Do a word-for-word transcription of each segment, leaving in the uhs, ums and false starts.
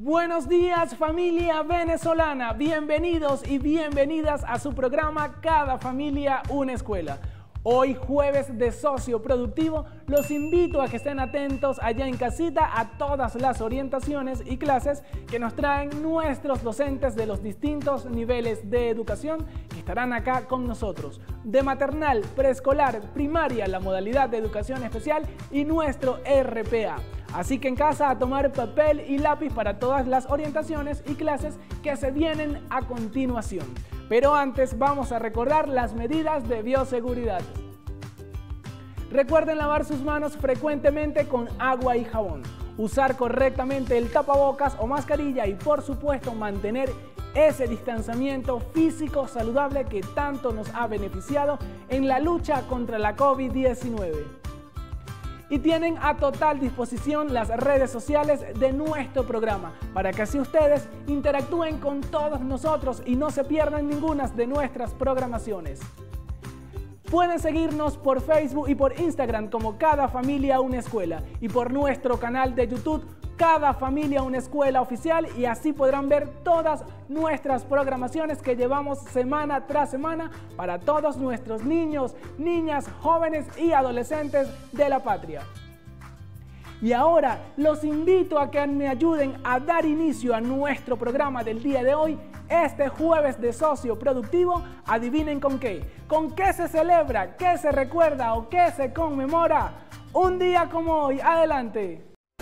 Buenos días, familia venezolana, bienvenidos y bienvenidas a su programa Cada Familia Una Escuela. Hoy, jueves de Socio Productivo, los invito a que estén atentos allá en casita a todas las orientaciones y clases que nos traen nuestros docentes de los distintos niveles de educación que estarán acá con nosotros. De maternal, preescolar, primaria, la modalidad de educación especial y nuestro R P A. Así que en casa a tomar papel y lápiz para todas las orientaciones y clases que se vienen a continuación. Pero antes vamos a recordar las medidas de bioseguridad. Recuerden lavar sus manos frecuentemente con agua y jabón, usar correctamente el tapabocas o mascarilla y por supuesto mantener ese distanciamiento físico saludable que tanto nos ha beneficiado en la lucha contra la COVID diecinueve. Y tienen a total disposición las redes sociales de nuestro programa para que así ustedes interactúen con todos nosotros y no se pierdan ninguna de nuestras programaciones. Pueden seguirnos por Facebook y por Instagram como Cada Familia Una Escuela y por nuestro canal de YouTube Cada Familia Una Escuela Oficial, y así podrán ver todas nuestras programaciones que llevamos semana tras semana para todos nuestros niños, niñas, jóvenes y adolescentes de la patria. Y ahora los invito a que me ayuden a dar inicio a nuestro programa del día de hoy, este jueves de Socio Productivo. Adivinen con qué, con qué se celebra, qué se recuerda o qué se conmemora un día como hoy. Adelante.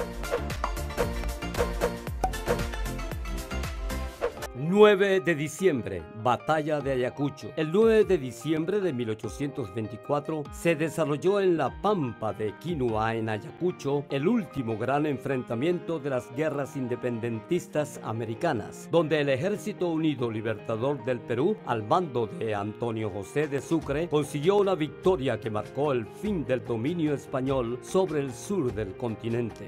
nueve de diciembre, Batalla de Ayacucho. El nueve de diciembre de mil ochocientos veinticuatro se desarrolló en la Pampa de Quinua, en Ayacucho, el último gran enfrentamiento de las guerras independentistas americanas, donde el Ejército Unido Libertador del Perú, al mando de Antonio José de Sucre, consiguió una victoria que marcó el fin del dominio español sobre el sur del continente.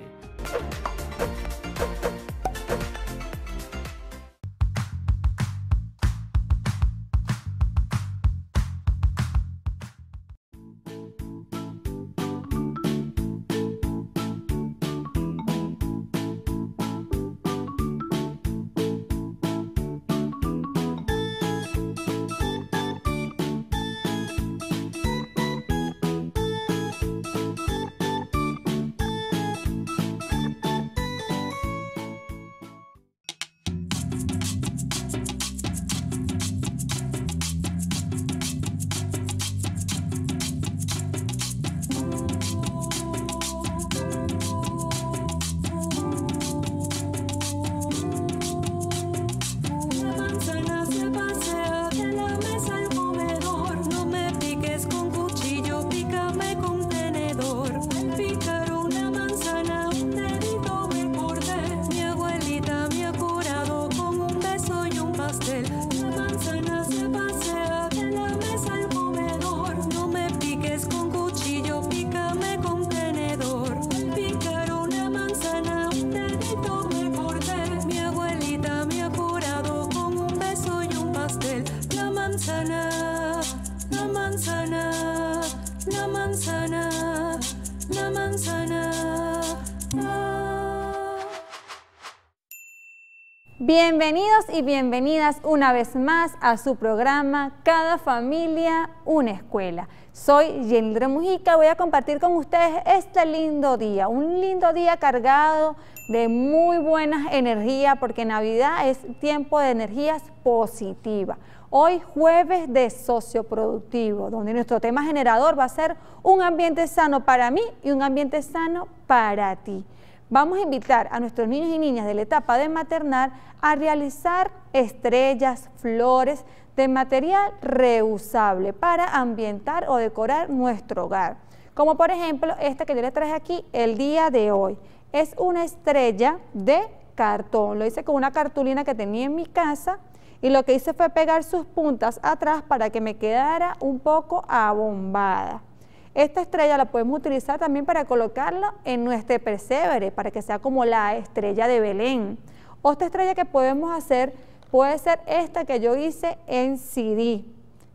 Bienvenidos y bienvenidas una vez más a su programa Cada Familia Una Escuela. Soy Yendra Mujica, voy a compartir con ustedes este lindo día, un lindo día cargado de muy buenas energías, porque Navidad es tiempo de energías positivas. Hoy jueves de Socioproductivo, donde nuestro tema generador va a ser un ambiente sano para mí y un ambiente sano para ti. Vamos a invitar a nuestros niños y niñas de la etapa de maternal a realizar estrellas, flores de material reusable para ambientar o decorar nuestro hogar. Como por ejemplo esta que yo les traje aquí el día de hoy. Es una estrella de cartón. Lo hice con una cartulina que tenía en mi casa y lo que hice fue pegar sus puntas atrás para que me quedara un poco abombada. Esta estrella la podemos utilizar también para colocarla en nuestro pesebre, para que sea como la estrella de Belén. Otra estrella que podemos hacer puede ser esta que yo hice en C D.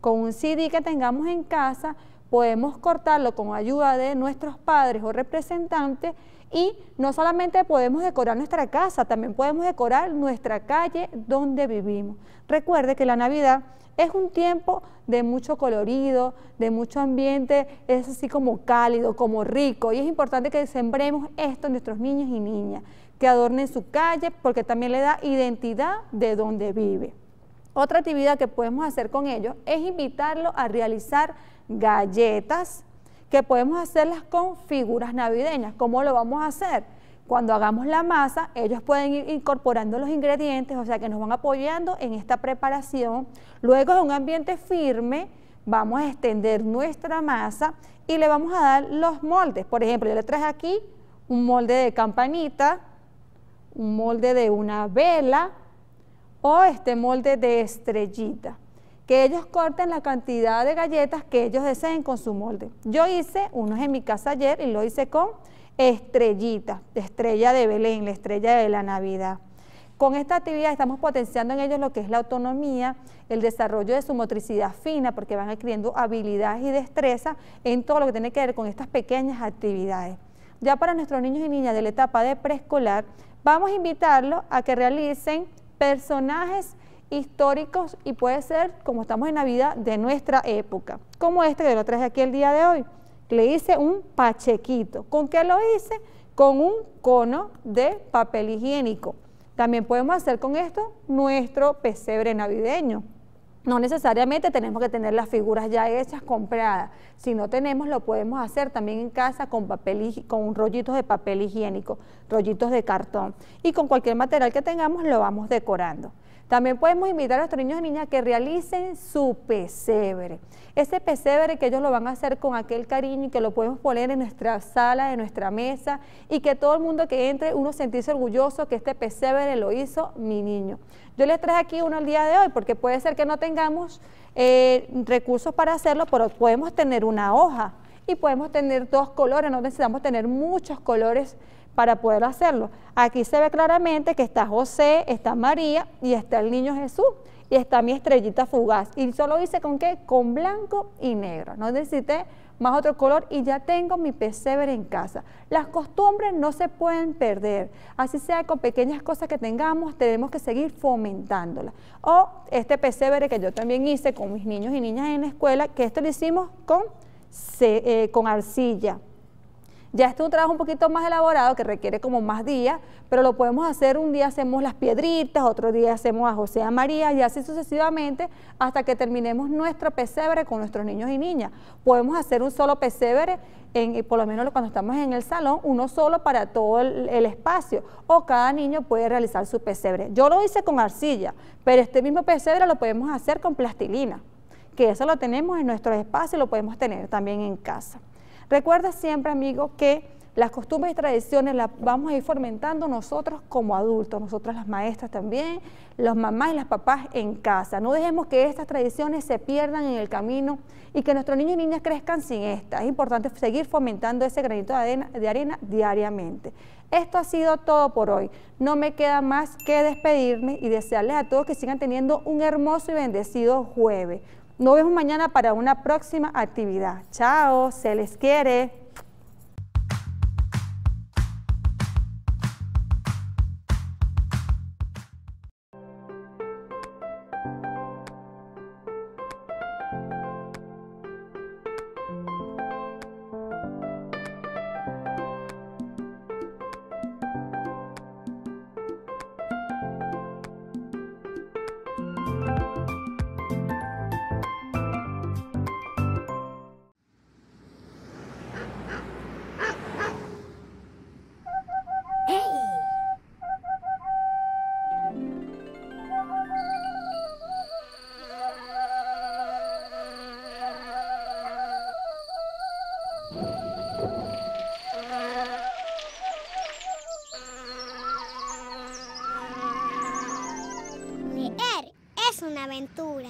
con un C D que tengamos en casa, podemos cortarlo con ayuda de nuestros padres o representantes y no solamente podemos decorar nuestra casa, también podemos decorar nuestra calle donde vivimos. Recuerde que la Navidad es un tiempo de mucho colorido, de mucho ambiente, es así como cálido, como rico, y es importante que sembremos esto en nuestros niños y niñas, que adornen su calle porque también le da identidad de donde vive. Otra actividad que podemos hacer con ellos es invitarlos a realizar galletas, que podemos hacerlas con figuras navideñas. ¿Cómo lo vamos a hacer? Cuando hagamos la masa, ellos pueden ir incorporando los ingredientes, o sea que nos van apoyando en esta preparación. Luego, en un ambiente firme, vamos a extender nuestra masa y le vamos a dar los moldes. Por ejemplo, yo le traje aquí un molde de campanita, un molde de una vela o este molde de estrellita. Que ellos corten la cantidad de galletas que ellos deseen con su molde. Yo hice unos en mi casa ayer y lo hice con estrellita, estrella de Belén, la estrella de la Navidad. Con esta actividad estamos potenciando en ellos lo que es la autonomía, el desarrollo de su motricidad fina, porque van adquiriendo habilidades y destreza en todo lo que tiene que ver con estas pequeñas actividades. Ya para nuestros niños y niñas de la etapa de preescolar, vamos a invitarlos a que realicen personajes históricos y puede ser, como estamos en Navidad, de nuestra época, como este que lo traje aquí el día de hoy. Le hice un pachequito. ¿Con qué lo hice? Con un cono de papel higiénico. También podemos hacer con esto nuestro pesebre navideño. No necesariamente tenemos que tener las figuras ya hechas, compradas. Si no tenemos, lo podemos hacer también en casa con, papel, con rollitos de papel higiénico, rollitos de cartón. Y con cualquier material que tengamos lo vamos decorando. También podemos invitar a nuestros niños y niñas que realicen su pesebre. Ese pesebre que ellos lo van a hacer con aquel cariño y que lo podemos poner en nuestra sala, en nuestra mesa y que todo el mundo que entre, uno sentirse orgulloso que este pesebre lo hizo mi niño. Yo les traje aquí uno el día de hoy porque puede ser que no tengamos eh, recursos para hacerlo, pero podemos tener una hoja y podemos tener dos colores, no necesitamos tener muchos colores para poder hacerlo. Aquí se ve claramente que está José, está María y está el niño Jesús y está mi estrellita fugaz. Y solo hice con qué, con blanco y negro. No necesité más otro color y ya tengo mi pesebre en casa. Las costumbres no se pueden perder, así sea con pequeñas cosas que tengamos, tenemos que seguir fomentándolas. O este pesebre que yo también hice con mis niños y niñas en la escuela, que esto lo hicimos con, eh, con arcilla. Ya este es un trabajo un poquito más elaborado que requiere como más días, pero lo podemos hacer, un día hacemos las piedritas, otro día hacemos a José y a María y así sucesivamente hasta que terminemos nuestro pesebre con nuestros niños y niñas. Podemos hacer un solo pesebre, en, por lo menos cuando estamos en el salón, uno solo para todo el, el espacio o cada niño puede realizar su pesebre. Yo lo hice con arcilla, pero este mismo pesebre lo podemos hacer con plastilina, que eso lo tenemos en nuestro espacio y lo podemos tener también en casa. Recuerda siempre, amigo, que las costumbres y tradiciones las vamos a ir fomentando nosotros como adultos, nosotras las maestras también, los mamás y las papás en casa. No dejemos que estas tradiciones se pierdan en el camino y que nuestros niños y niñas crezcan sin estas. Es importante seguir fomentando ese granito de arena, de arena diariamente. Esto ha sido todo por hoy. No me queda más que despedirme y desearles a todos que sigan teniendo un hermoso y bendecido jueves. Nos vemos mañana para una próxima actividad. Chao, se les quiere. Una aventura.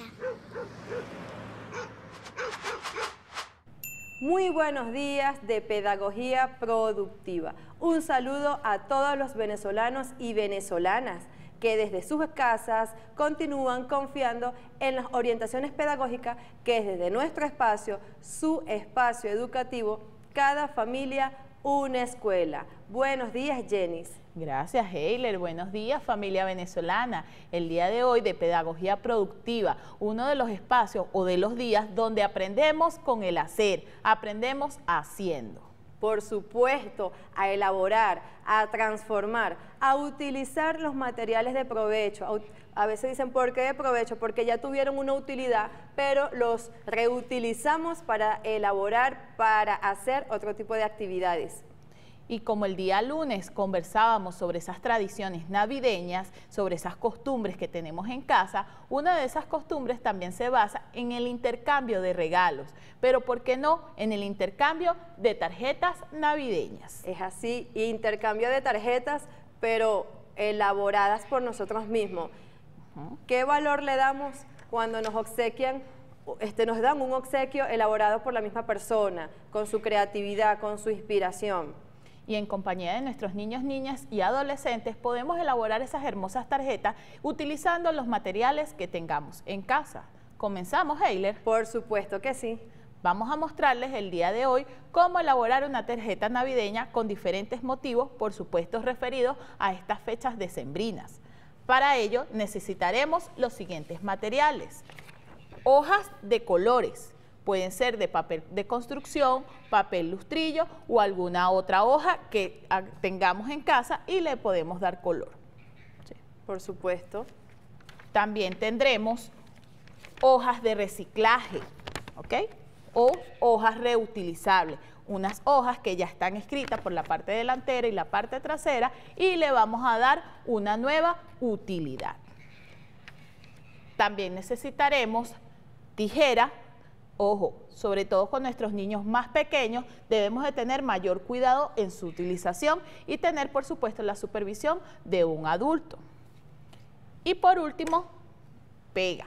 Muy buenos días de Pedagogía Productiva. Un saludo a todos los venezolanos y venezolanas que desde sus casas continúan confiando en las orientaciones pedagógicas que es desde nuestro espacio, su espacio educativo, cada familia, una escuela. Buenos días, Jenis. Gracias, Heiler. Buenos días, familia venezolana. El día de hoy de Pedagogía Productiva, uno de los espacios o de los días donde aprendemos con el hacer, aprendemos haciendo. Por supuesto, a elaborar, a transformar, a utilizar los materiales de provecho. A, a veces dicen, ¿por qué de provecho? Porque ya tuvieron una utilidad, pero los reutilizamos para elaborar, para hacer otro tipo de actividades. Y como el día lunes conversábamos sobre esas tradiciones navideñas, sobre esas costumbres que tenemos en casa, una de esas costumbres también se basa en el intercambio de regalos, pero ¿por qué no en el intercambio de tarjetas navideñas? Es así, intercambio de tarjetas, pero elaboradas por nosotros mismos. Uh-huh. ¿Qué valor le damos cuando nos obsequian? Este, nos dan un obsequio elaborado por la misma persona, con su creatividad, con su inspiración. Y en compañía de nuestros niños, niñas y adolescentes podemos elaborar esas hermosas tarjetas utilizando los materiales que tengamos en casa. ¿Comenzamos, Heiler? Por supuesto que sí. Vamos a mostrarles el día de hoy cómo elaborar una tarjeta navideña con diferentes motivos, por supuesto referidos a estas fechas decembrinas. Para ello necesitaremos los siguientes materiales. Hojas de colores. Pueden ser de papel de construcción, papel lustrillo o alguna otra hoja que tengamos en casa y le podemos dar color. Sí, por supuesto. También tendremos hojas de reciclaje, ¿ok? O hojas reutilizables. Unas hojas que ya están escritas por la parte delantera y la parte trasera y le vamos a dar una nueva utilidad. También necesitaremos tijera. Ojo, sobre todo con nuestros niños más pequeños, debemos de tener mayor cuidado en su utilización y tener, por supuesto, la supervisión de un adulto. Y por último, pega.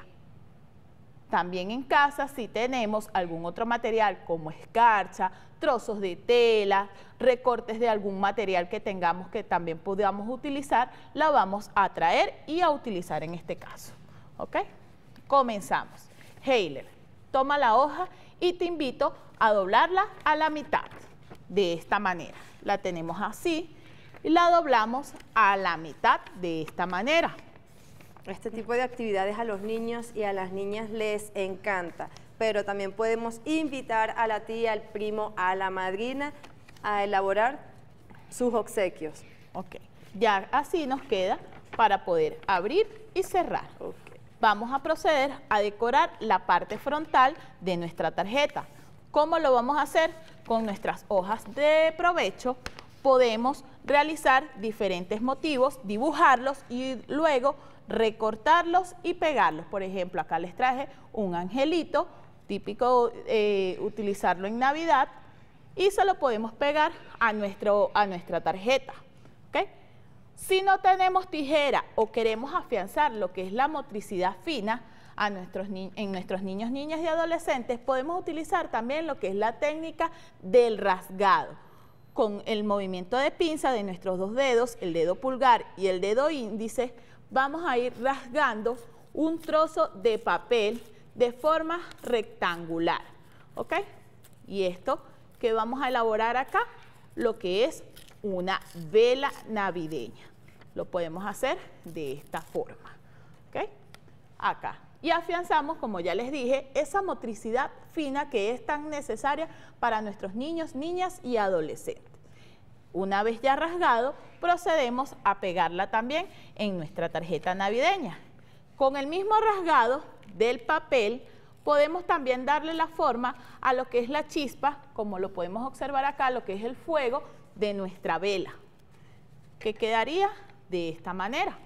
También en casa, si tenemos algún otro material como escarcha, trozos de tela, recortes de algún material que tengamos que también podamos utilizar, la vamos a traer y a utilizar en este caso. ¿Ok? Comenzamos. Heiler. Toma la hoja y te invito a doblarla a la mitad, de esta manera. La tenemos así y la doblamos a la mitad de esta manera. Este tipo de actividades a los niños y a las niñas les encanta, pero también podemos invitar a la tía, al primo, a la madrina a elaborar sus obsequios. Ok, ya así nos queda para poder abrir y cerrar. Okay. Vamos a proceder a decorar la parte frontal de nuestra tarjeta. ¿Cómo lo vamos a hacer? Con nuestras hojas de provecho podemos realizar diferentes motivos, dibujarlos y luego recortarlos y pegarlos. Por ejemplo, acá les traje un angelito, típico eh, utilizarlo en Navidad, y se lo podemos pegar a, nuestro, a nuestra tarjeta. ¿Okay? Si no tenemos tijera o queremos afianzar lo que es la motricidad fina a nuestros en nuestros niños, niñas y adolescentes, podemos utilizar también lo que es la técnica del rasgado. Con el movimiento de pinza de nuestros dos dedos, el dedo pulgar y el dedo índice, vamos a ir rasgando un trozo de papel de forma rectangular. ¿Ok? Y esto que vamos a elaborar acá, lo que es una vela navideña. Lo podemos hacer de esta forma. ¿Ok? Acá. Y afianzamos, como ya les dije, esa motricidad fina que es tan necesaria para nuestros niños, niñas y adolescentes. Una vez ya rasgado, procedemos a pegarla también en nuestra tarjeta navideña. Con el mismo rasgado del papel, podemos también darle la forma a lo que es la chispa, como lo podemos observar acá, lo que es el fuego de nuestra vela, que quedaría de esta manera.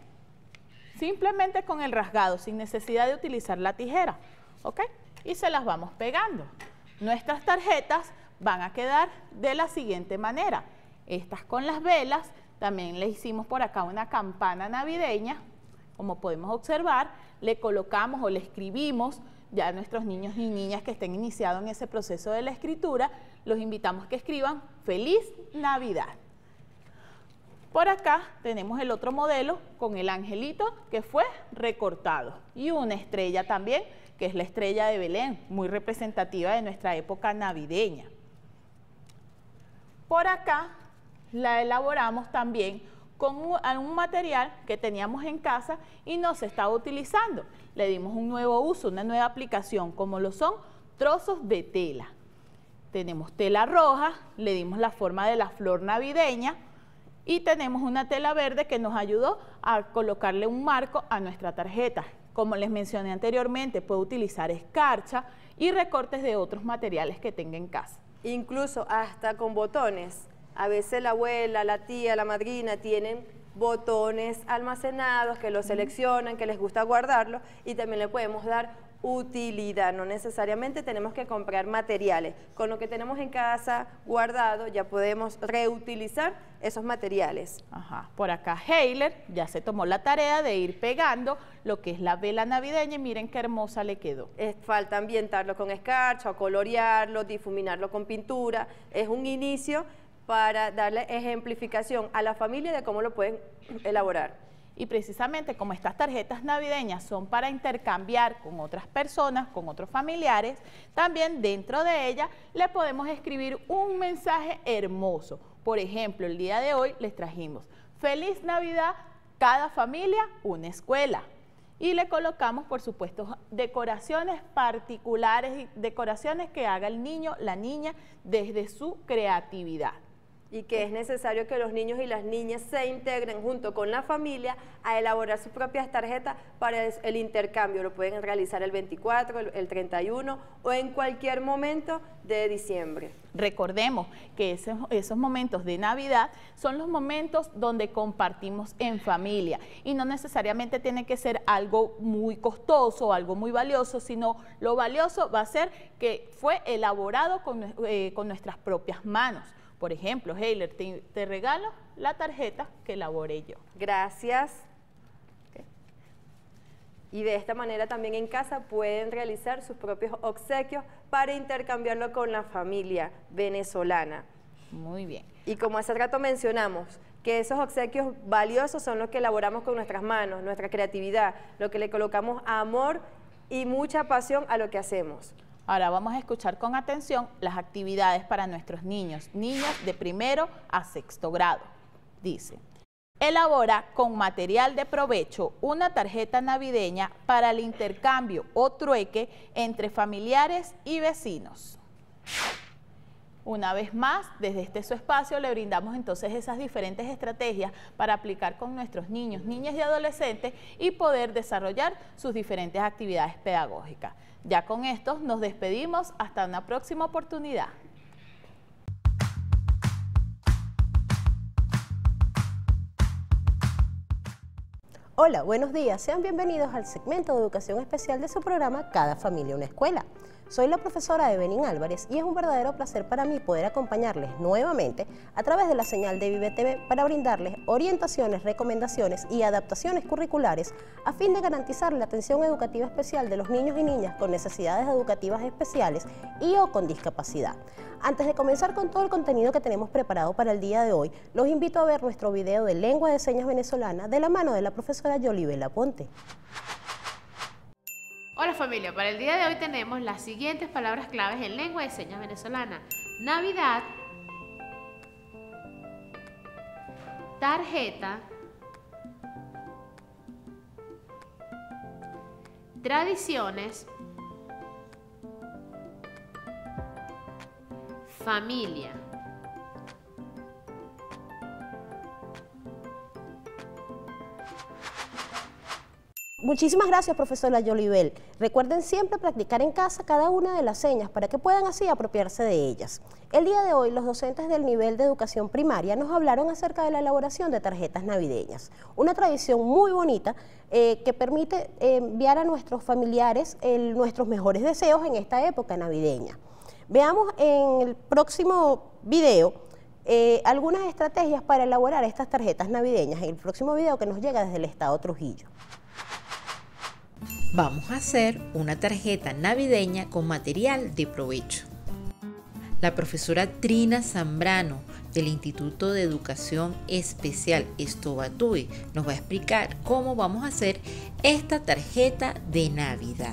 Simplemente con el rasgado, sin necesidad de utilizar la tijera, ¿ok? Y se las vamos pegando. Nuestras tarjetas van a quedar de la siguiente manera. Estas con las velas, también le hicimos por acá una campana navideña, como podemos observar, le colocamos o le escribimos, ya a nuestros niños y niñas que estén iniciados en ese proceso de la escritura, los invitamos que escriban Feliz Navidad. Por acá tenemos el otro modelo con el angelito que fue recortado y una estrella también, que es la estrella de Belén, muy representativa de nuestra época navideña. Por acá la elaboramos también con un, un material que teníamos en casa y no se estaba utilizando. Le dimos un nuevo uso, una nueva aplicación, como lo son trozos de tela. Tenemos tela roja, le dimos la forma de la flor navideña y tenemos una tela verde que nos ayudó a colocarle un marco a nuestra tarjeta. Como les mencioné anteriormente, puede utilizar escarcha y recortes de otros materiales que tenga en casa. Incluso hasta con botones. A veces la abuela, la tía, la madrina tienen botones almacenados que los seleccionan, que les gusta guardarlos y también le podemos dar utilidad. No necesariamente tenemos que comprar materiales. Con lo que tenemos en casa guardado ya podemos reutilizar esos materiales. Ajá. Por acá Heiler ya se tomó la tarea de ir pegando lo que es la vela navideña y miren qué hermosa le quedó. Es, falta ambientarlo con escarcha o colorearlo, difuminarlo con pintura. Es un inicio para darle ejemplificación a la familia de cómo lo pueden elaborar. Y precisamente como estas tarjetas navideñas son para intercambiar con otras personas, con otros familiares, también dentro de ellas le podemos escribir un mensaje hermoso. Por ejemplo, el día de hoy les trajimos Feliz Navidad, cada familia, una escuela. Y le colocamos, por supuesto, decoraciones particulares, decoraciones que haga el niño, la niña, desde su creatividad. Y que es necesario que los niños y las niñas se integren junto con la familia a elaborar sus propias tarjetas para el, el intercambio. Lo pueden realizar el veinticuatro, el, el treinta y uno o en cualquier momento de diciembre. Recordemos que esos, esos momentos de Navidad son los momentos donde compartimos en familia y no necesariamente tiene que ser algo muy costoso o algo muy valioso, sino lo valioso va a ser que fue elaborado con, eh, con nuestras propias manos. Por ejemplo, Heiler, te, te regalo la tarjeta que elaboré yo. Gracias. Okay. Y de esta manera también en casa pueden realizar sus propios obsequios para intercambiarlo con la familia venezolana. Muy bien. Y como hace rato mencionamos, que esos obsequios valiosos son los que elaboramos con nuestras manos, nuestra creatividad, lo que le colocamos amor y mucha pasión a lo que hacemos. Ahora vamos a escuchar con atención las actividades para nuestros niños, niñas de primero a sexto grado. Dice, elabora con material de provecho una tarjeta navideña para el intercambio o trueque entre familiares y vecinos. Una vez más, desde este su espacio le brindamos entonces esas diferentes estrategias para aplicar con nuestros niños, niñas y adolescentes y poder desarrollar sus diferentes actividades pedagógicas. Ya con esto nos despedimos hasta una próxima oportunidad. Hola, buenos días. Sean bienvenidos al segmento de educación especial de su programa Cada Familia una Escuela. Soy la profesora Evelyn Álvarez y es un verdadero placer para mí poder acompañarles nuevamente a través de la señal de Vive T V para brindarles orientaciones, recomendaciones y adaptaciones curriculares a fin de garantizar la atención educativa especial de los niños y niñas con necesidades educativas especiales y o con discapacidad. Antes de comenzar con todo el contenido que tenemos preparado para el día de hoy, los invito a ver nuestro video de lengua de señas venezolana de la mano de la profesora Yolibel Aponte. Hola familia, para el día de hoy tenemos las siguientes palabras claves en lengua de señas venezolana: Navidad, tarjeta, tradiciones, familia. Muchísimas gracias, profesora Yolibel. Recuerden siempre practicar en casa cada una de las señas para que puedan así apropiarse de ellas. El día de hoy, los docentes del nivel de educación primaria nos hablaron acerca de la elaboración de tarjetas navideñas, una tradición muy bonita eh, que permite eh, enviar a nuestros familiares el, nuestros mejores deseos en esta época navideña. Veamos en el próximo video eh, algunas estrategias para elaborar estas tarjetas navideñas, en el próximo video que nos llega desde el estado Trujillo. Vamos a hacer una tarjeta navideña con material de provecho. La profesora Trina Zambrano del Instituto de Educación Especial Estobatui nos va a explicar cómo vamos a hacer esta tarjeta de Navidad.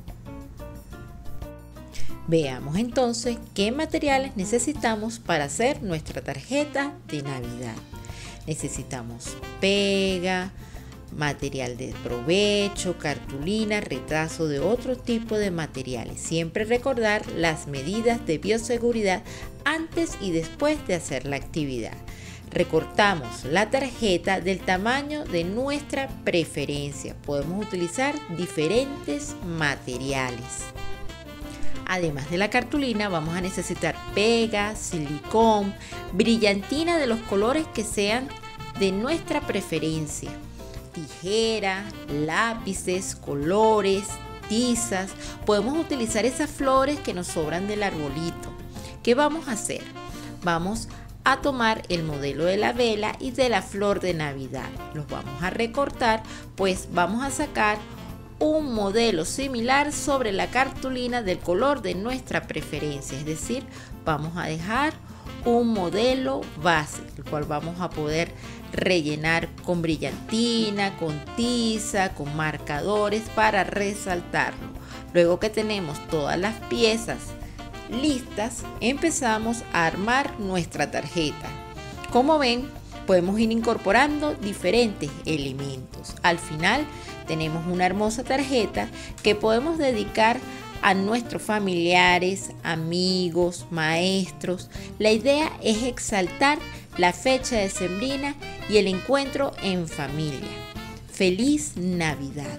Veamos entonces qué materiales necesitamos para hacer nuestra tarjeta de Navidad. Necesitamos pega, material de provecho, cartulina, retraso de otro tipo de materiales. Siempre recordar las medidas de bioseguridad antes y después de hacer la actividad. Recortamos la tarjeta del tamaño de nuestra preferencia. Podemos utilizar diferentes materiales. Además de la cartulina, vamos a necesitar pega, silicón, brillantina de los colores que sean de nuestra preferencia, tijera, lápices, colores, tizas. Podemos utilizar esas flores que nos sobran del arbolito. ¿Qué vamos a hacer? Vamos a tomar el modelo de la vela y de la flor de Navidad. Los vamos a recortar, pues vamos a sacar un modelo similar sobre la cartulina del color de nuestra preferencia, es decir, vamos a dejar un modelo base, el cual vamos a poder rellenar con brillantina, con tiza, con marcadores para resaltarlo. Luego que tenemos todas las piezas listas, empezamos a armar nuestra tarjeta. Como ven, podemos ir incorporando diferentes elementos. Al final tenemos una hermosa tarjeta que podemos dedicar a nuestros familiares, amigos, maestros. La idea es exaltar la fecha decembrina y el encuentro en familia. ¡Feliz Navidad!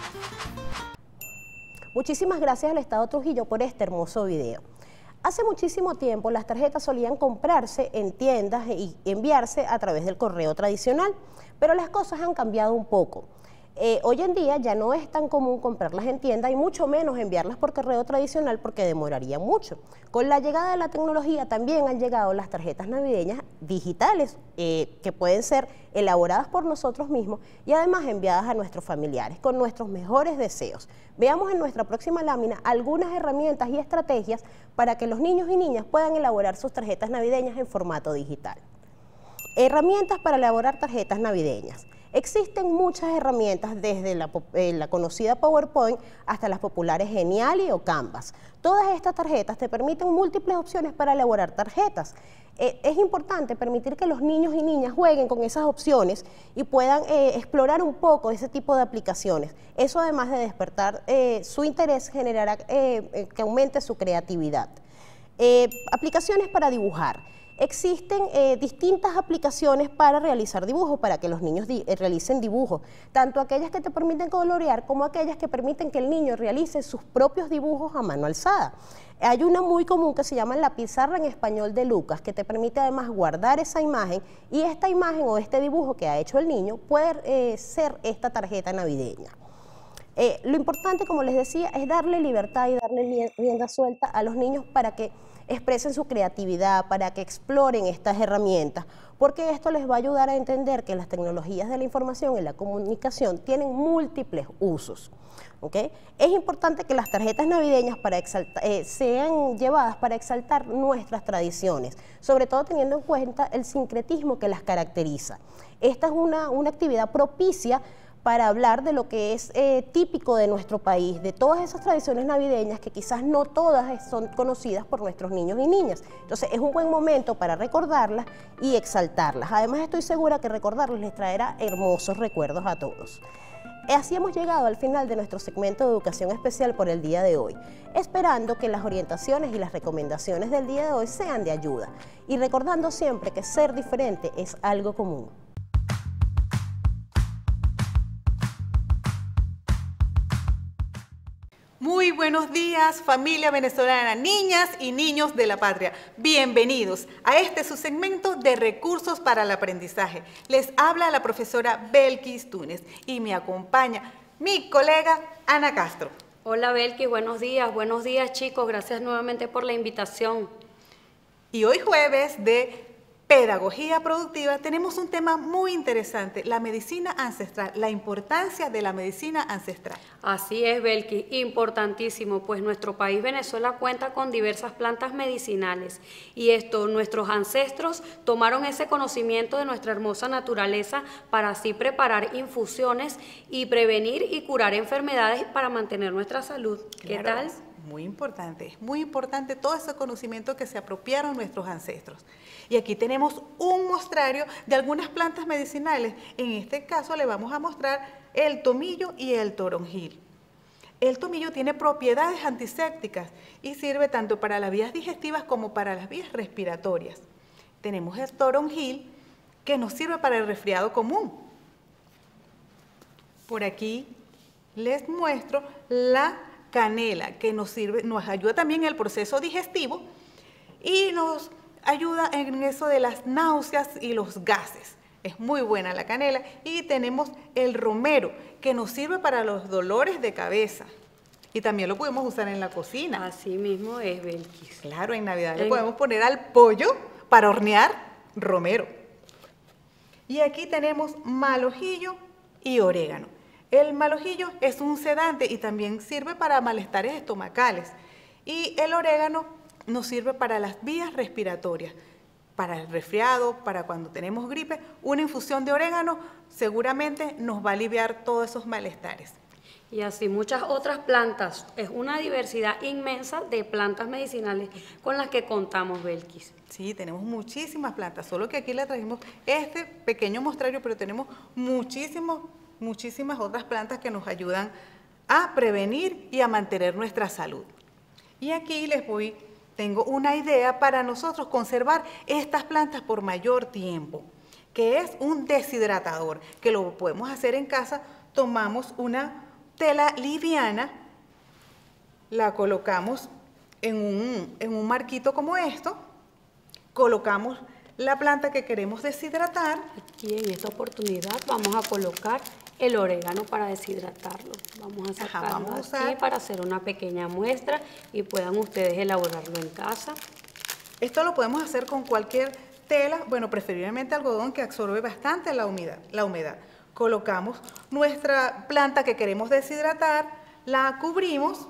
Muchísimas gracias al Estado Trujillo por este hermoso video. Hace muchísimo tiempo las tarjetas solían comprarse en tiendas y enviarse a través del correo tradicional, pero las cosas han cambiado un poco. Eh, hoy en día ya no es tan común comprarlas en tienda y mucho menos enviarlas por correo tradicional porque demoraría mucho. Con la llegada de la tecnología también han llegado las tarjetas navideñas digitales eh, que pueden ser elaboradas por nosotros mismos y además enviadas a nuestros familiares con nuestros mejores deseos. Veamos en nuestra próxima lámina algunas herramientas y estrategias para que los niños y niñas puedan elaborar sus tarjetas navideñas en formato digital. Herramientas para elaborar tarjetas navideñas. Existen muchas herramientas desde la, eh, la conocida PowerPoint hasta las populares Geniali o Canvas. Todas estas tarjetas te permiten múltiples opciones para elaborar tarjetas. Eh, es importante permitir que los niños y niñas jueguen con esas opciones y puedan eh, explorar un poco ese tipo de aplicaciones. Eso, además de despertar eh, su interés, generará eh, que aumente su creatividad. Eh, aplicaciones para dibujar. Existen eh, distintas aplicaciones para realizar dibujos, para que los niños di eh, realicen dibujos, tanto aquellas que te permiten colorear como aquellas que permiten que el niño realice sus propios dibujos a mano alzada. Hay una muy común que se llama la pizarra en español de Lucas, que te permite además guardar esa imagen y esta imagen o este dibujo que ha hecho el niño puede eh, ser esta tarjeta navideña. Eh, lo importante, como les decía, es darle libertad y darle rienda suelta a los niños para que expresen su creatividad, para que exploren estas herramientas, porque esto les va a ayudar a entender que las tecnologías de la información y la comunicación tienen múltiples usos. ¿Okay? Es importante que las tarjetas navideñas para exaltar, eh, sean llevadas para exaltar nuestras tradiciones, sobre todo teniendo en cuenta el sincretismo que las caracteriza. Esta es una, una actividad propicia para hablar de lo que es eh, típico de nuestro país, de todas esas tradiciones navideñas que quizás no todas son conocidas por nuestros niños y niñas. Entonces es un buen momento para recordarlas y exaltarlas. Además estoy segura que recordarlas les traerá hermosos recuerdos a todos. Así hemos llegado al final de nuestro segmento de educación especial por el día de hoy, esperando que las orientaciones y las recomendaciones del día de hoy sean de ayuda y recordando siempre que ser diferente es algo común. Muy buenos días, familia venezolana, niñas y niños de la patria. Bienvenidos a este su segmento de recursos para el aprendizaje. Les habla la profesora Belkis Túnez y me acompaña mi colega Ana Castro. Hola Belkis, buenos días, buenos días chicos, gracias nuevamente por la invitación. Y hoy jueves de pedagogía productiva, tenemos un tema muy interesante, la medicina ancestral, la importancia de la medicina ancestral. Así es, Belkis, importantísimo, pues nuestro país Venezuela cuenta con diversas plantas medicinales y esto, nuestros ancestros tomaron ese conocimiento de nuestra hermosa naturaleza para así preparar infusiones y prevenir y curar enfermedades para mantener nuestra salud. ¿Qué Claro, tal? Muy importante, es muy importante todo ese conocimiento que se apropiaron nuestros ancestros. Y aquí tenemos un mostrario de algunas plantas medicinales. En este caso le vamos a mostrar el tomillo y el toronjil. El tomillo tiene propiedades antisépticas y sirve tanto para las vías digestivas como para las vías respiratorias. Tenemos el toronjil que nos sirve para el resfriado común. Por aquí les muestro la canela, que nos sirve, nos ayuda también en el proceso digestivo y nos ayuda en eso de las náuseas y los gases. Es muy buena la canela. Y tenemos el romero, que nos sirve para los dolores de cabeza. Y también lo podemos usar en la cocina. Así mismo es, Belkis. Claro, en Navidad En- le podemos poner al pollo para hornear romero. Y aquí tenemos malojillo y orégano. El malojillo es un sedante y también sirve para malestares estomacales. Y el orégano nos sirve para las vías respiratorias, para el resfriado, para cuando tenemos gripe. Una infusión de orégano seguramente nos va a aliviar todos esos malestares. Y así muchas otras plantas. Es una diversidad inmensa de plantas medicinales con las que contamos, Belkis. Sí, tenemos muchísimas plantas, solo que aquí le trajimos este pequeño mostrario, pero tenemos muchísimos, muchísimas otras plantas que nos ayudan a prevenir y a mantener nuestra salud. Y aquí les voy, tengo una idea para nosotros conservar estas plantas por mayor tiempo, que es un deshidratador, que lo podemos hacer en casa. Tomamos una tela liviana, la colocamos en un, en un marquito como esto, colocamos la planta que queremos deshidratar. Aquí en esta oportunidad vamos a colocar el orégano para deshidratarlo. Vamos a sacarlo vamos a usar- aquí para hacer una pequeña muestra y puedan ustedes elaborarlo en casa. Esto lo podemos hacer con cualquier tela, bueno, preferiblemente algodón, que absorbe bastante la humedad, la humedad. Colocamos nuestra planta que queremos deshidratar, la cubrimos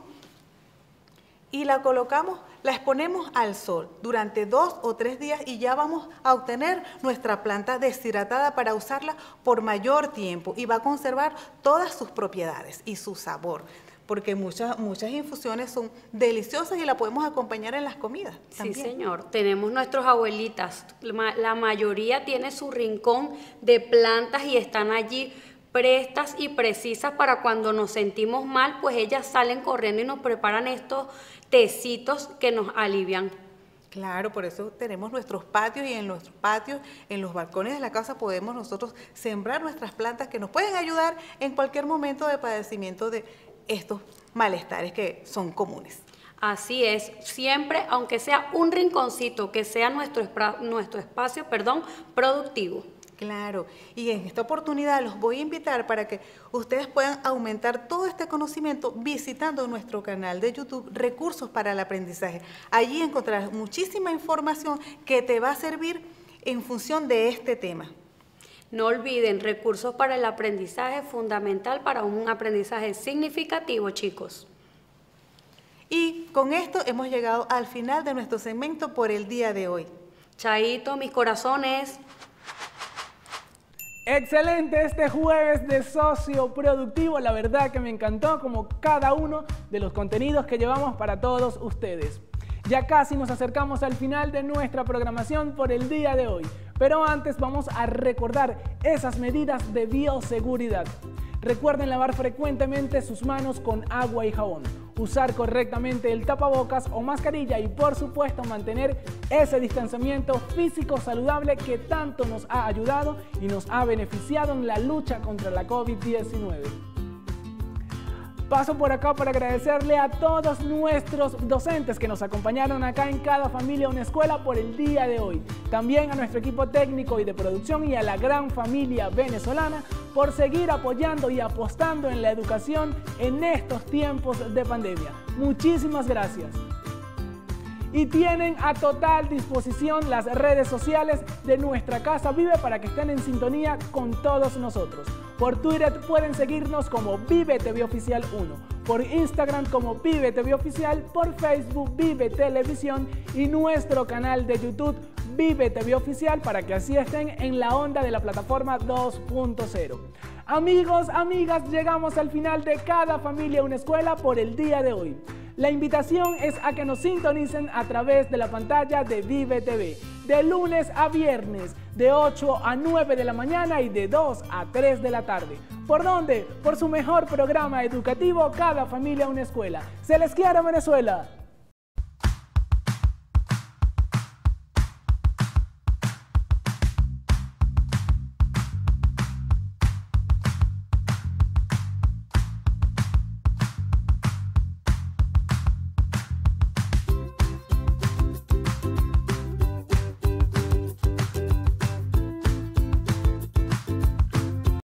y la colocamos, la exponemos al sol durante dos o tres días y ya vamos a obtener nuestra planta deshidratada para usarla por mayor tiempo y va a conservar todas sus propiedades y su sabor, porque muchas, muchas infusiones son deliciosas y la podemos acompañar en las comidas Sí, también. señor. Tenemos nuestros abuelitas. La la mayoría tiene su rincón de plantas y están allí prestas y precisas para cuando nos sentimos mal, pues ellas salen corriendo y nos preparan estos tecitos que nos alivian. Claro, por eso tenemos nuestros patios y en nuestros patios, en los balcones de la casa podemos nosotros sembrar nuestras plantas que nos pueden ayudar en cualquier momento de padecimiento de estos malestares que son comunes. Así es, siempre, aunque sea un rinconcito, que sea nuestro, espra- nuestro espacio, perdón, productivo. Claro, y en esta oportunidad los voy a invitar para que ustedes puedan aumentar todo este conocimiento visitando nuestro canal de YouTube Recursos para el Aprendizaje. Allí encontrarás muchísima información que te va a servir en función de este tema. No olviden, recursos para el aprendizaje fundamental para un aprendizaje significativo, chicos. Y con esto hemos llegado al final de nuestro segmento por el día de hoy. Chaito, mis corazones. Excelente este jueves de socio productivo, la verdad que me encantó como cada uno de los contenidos que llevamos para todos ustedes. Ya casi nos acercamos al final de nuestra programación por el día de hoy, pero antes vamos a recordar esas medidas de bioseguridad. Recuerden lavar frecuentemente sus manos con agua y jabón, usar correctamente el tapabocas o mascarilla y por supuesto mantener ese distanciamiento físico saludable que tanto nos ha ayudado y nos ha beneficiado en la lucha contra la COVID diecinueve. Paso por acá para agradecerle a todos nuestros docentes que nos acompañaron acá en Cada Familia Una Escuela por el día de hoy. También a nuestro equipo técnico y de producción y a la gran familia venezolana por seguir apoyando y apostando en la educación en estos tiempos de pandemia. Muchísimas gracias. Y tienen a total disposición las redes sociales de nuestra Casa Vive para que estén en sintonía con todos nosotros. Por Twitter pueden seguirnos como Vive T V Oficial uno, por Instagram como Vive T V Oficial, por Facebook Vive Televisión y nuestro canal de YouTube Vive T V Oficial para que así estén en la onda de la plataforma dos punto cero. Amigos, amigas, llegamos al final de Cada Familia Una Escuela por el día de hoy. La invitación es a que nos sintonicen a través de la pantalla de Vive T V, de lunes a viernes, de ocho a nueve de la mañana y de dos a tres de la tarde. ¿Por dónde? Por su mejor programa educativo, Cada Familia Una Escuela. ¡Se les quiere, Venezuela!